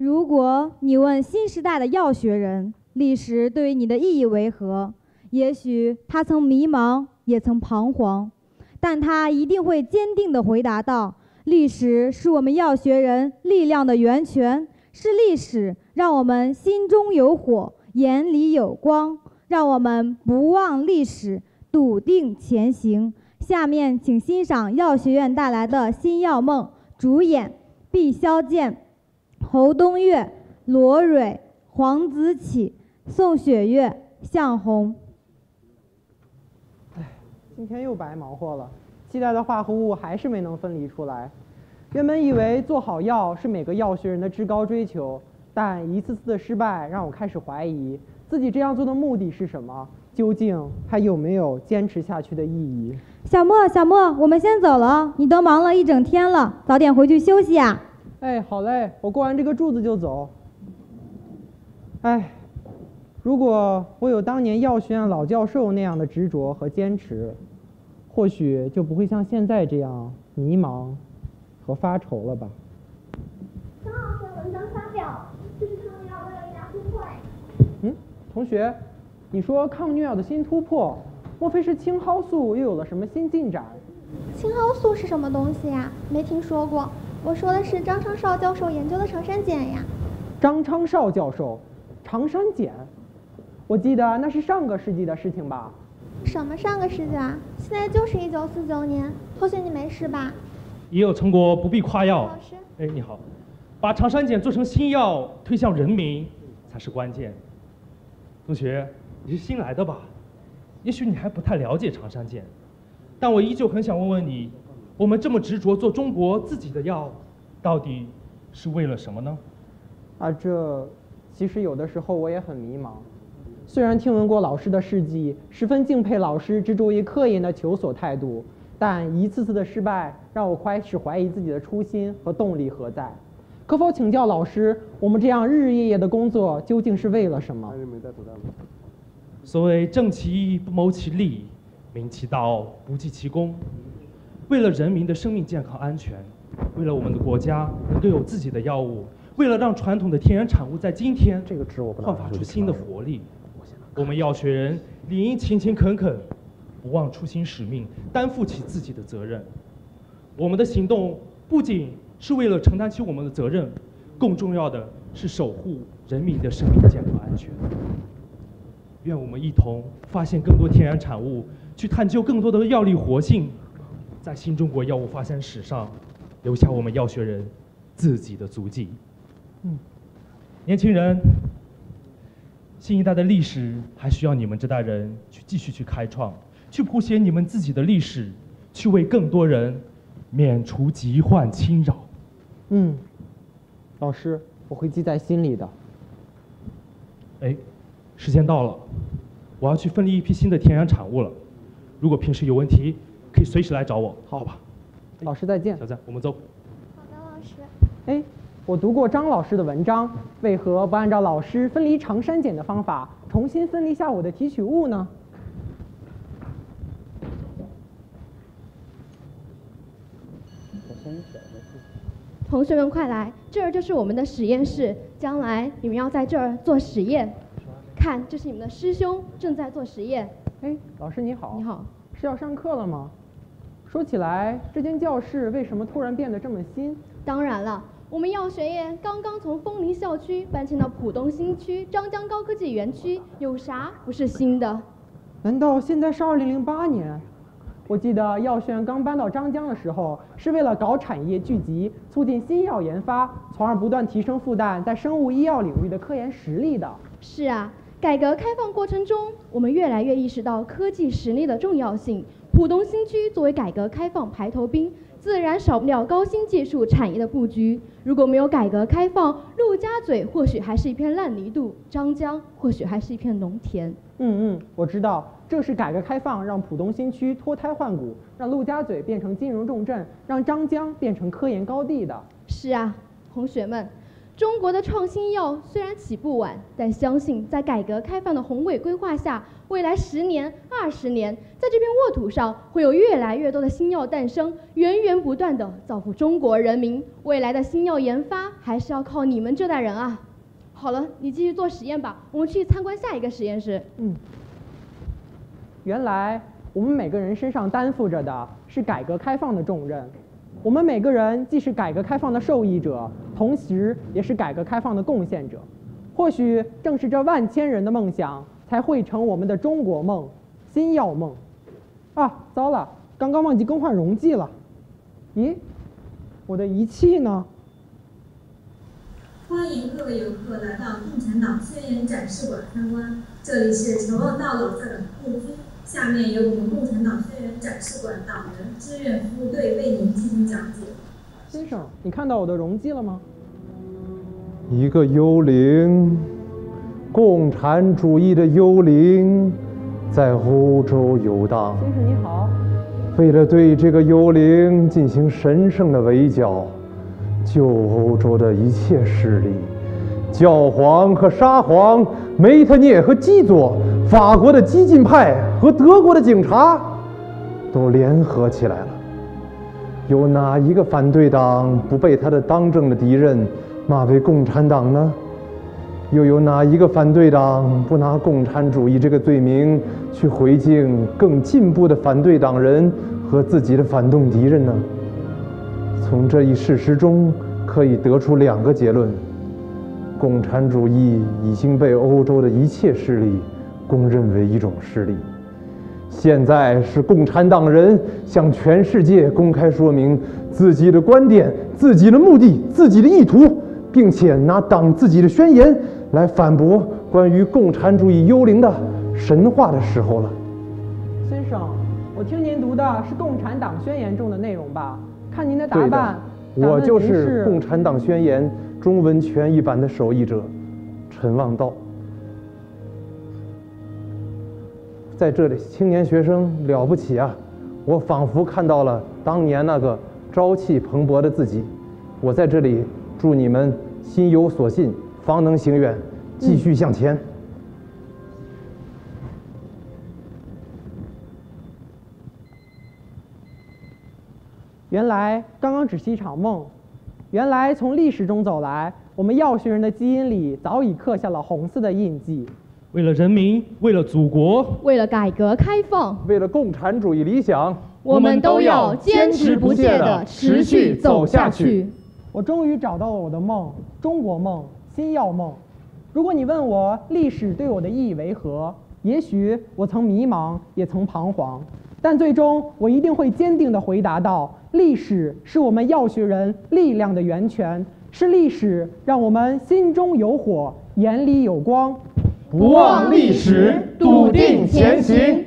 如果你问新时代的药学人，历史对于你的意义为何？也许他曾迷茫，也曾彷徨，但他一定会坚定地回答道：历史是我们药学人力量的源泉，是历史让我们心中有火，眼里有光，让我们不忘历史，笃定前行。下面请欣赏药学院带来的新药梦，主演毕肖剑、侯东岳、罗蕊、黄子启、宋雪月、向红。 今天又白忙活了，期待的化合物还是没能分离出来。原本以为做好药是每个药学人的至高追求，但一次次的失败让我开始怀疑自己这样做的目的是什么，究竟还有没有坚持下去的意义。 小莫，小莫，我们先走了，你都忙了一整天了，早点回去休息啊。 哎，好嘞，我过完这个柱子就走。哎，如果我有当年药学院老教授那样的执着和坚持，或许就不会像现在这样迷茫和发愁了吧。 张老师的文章发表，这是抗疟药未来一大突破。 同学，你说抗疟药的新突破，莫非是青蒿素又有了什么新进展？ 青蒿素是什么东西呀？没听说过。我说的是张昌绍教授研究的长山碱呀。 张昌绍教授，长山碱，我记得那是上个世纪的事情吧？ 什么上个世纪啊？现在就是1949年。同学，你没事吧？ 也有成果不必夸耀。 老师， 哎，你好，把长山碱做成新药，推向人民才是关键。同学，你是新来的吧？也许你还不太了解长山碱，但我依旧很想问问你，我们这么执着做中国自己的药，到底是为了什么呢？ 这其实有的时候我也很迷茫。虽然听闻过老师的事迹，十分敬佩老师执着于科研的求索态度，但一次次的失败让我开始怀疑自己的初心和动力何在。可否请教老师，我们这样日日夜夜的工作究竟是为了什么？ 所谓正其义不谋其利，明其道不计其功。为了人民的生命健康安全，为了我们的国家能够有自己的药物，为了让传统的天然产物在今天焕发出新的活力，我们药学人理应勤勤恳恳，不忘初心使命，担负起自己的责任。我们的行动不仅是为了承担起我们的责任，更重要的是守护人民的生命健康安全。愿我们一同发现更多天然产物，去探究更多的药力活性，在新中国药物发展史上留下我们药学人自己的足迹。年轻人，新一代的历史还需要你们这代人去继续去开创，去谱写你们自己的历史，去为更多人免除疾患侵扰。 老师，我会记在心里的。 哎，时间到了，我要去分离一批新的天然产物了。如果平时有问题，可以随时来找我，好吧？ 老师再见。 小赞，我们走。 好的，老师。 哎，我读过张老师的文章，为何不按照老师分离长山碱的方法，重新分离下我的提取物呢？ 同学们快来，这儿就是我们的实验室，将来你们要在这儿做实验。看，这是你们的师兄，正在做实验。 哎，老师你好。 你好。 是要上课了吗？说起来，这间教室为什么突然变得这么新？ 当然了，我们药学院刚刚从枫林校区搬迁到浦东新区张江高科技园区，有啥不是新的？ 难道现在是2008年？我记得药学院刚搬到张江的时候，是为了搞产业聚集，促进新药研发，从而不断提升复旦在生物医药领域的科研实力的。 是啊，改革开放过程中，我们越来越意识到科技实力的重要性。浦东新区作为改革开放排头兵，自然少不了高新技术产业的布局。如果没有改革开放，陆家嘴或许还是一片烂泥土，张江或许还是一片农田。 我知道，正是改革开放让浦东新区脱胎换骨，让陆家嘴变成金融重镇，让张江变成科研高地的。 是啊，同学们，中国的创新药虽然起步晚，但相信在改革开放的宏伟规划下， 未来10年、20年，在这片沃土上会有越来越多的新药诞生，源源不断的造福中国人民。未来的新药研发还是要靠你们这代人啊！好了，你继续做实验吧，我们去参观下一个实验室。 原来我们每个人身上担负着的是改革开放的重任。我们每个人既是改革开放的受益者，同时也是改革开放的贡献者。或许正是这万千人的梦想，才会成我们的中国梦、新药梦。啊，糟了，刚刚忘记更换溶剂了。咦，我的仪器呢？ 欢迎各位游客来到共产党宣言展示馆参观。这里是朝望道老站故居，下面由我们共产党宣言展示馆党员志愿服务队为您进行讲解。 先生，你看到我的溶剂了吗？ 一个幽灵，共产主义的幽灵，在欧洲游荡。 先生你好。 为了对这个幽灵进行神圣的围剿，救欧洲的一切势力，教皇和沙皇，梅特涅和基佐，法国的激进派和德国的警察，都联合起来了。有哪一个反对党不被他的当政的敌人骂为共产党呢？又有哪一个反对党不拿共产主义这个罪名去回敬更进步的反对党人和自己的反动敌人呢？从这一事实中可以得出2个结论：共产主义已经被欧洲的一切势力公认为一种势力。现在是共产党人向全世界公开说明自己的观点、自己的目的、自己的意图，并且拿党自己的宣言来反驳关于共产主义幽灵的神话的时候了。 先生，我听您读的是《共产党宣言》中的内容吧？看您的打扮， 我就是《共产党宣言》中文全译版的手译者陈望道。在这里，青年学生了不起啊！我仿佛看到了当年那个朝气蓬勃的自己。我在这里祝你们心有所信，方能行远，继续向前。 原来刚刚只是一场梦，原来从历史中走来，我们药学人的基因里早已刻下了红色的印记。 为了人民，为了祖国， 为了改革开放， 为了共产主义理想， 我们都要坚持不懈地持续走下去。 我终于找到了我的梦，中国梦，新药梦。如果你问我历史对我的意义为何，也许我曾迷茫，也曾彷徨，但最终我一定会坚定地回答道：历史是我们药学人力量的源泉，是历史让我们心中有火，眼里有光。 不忘历史，笃定前行。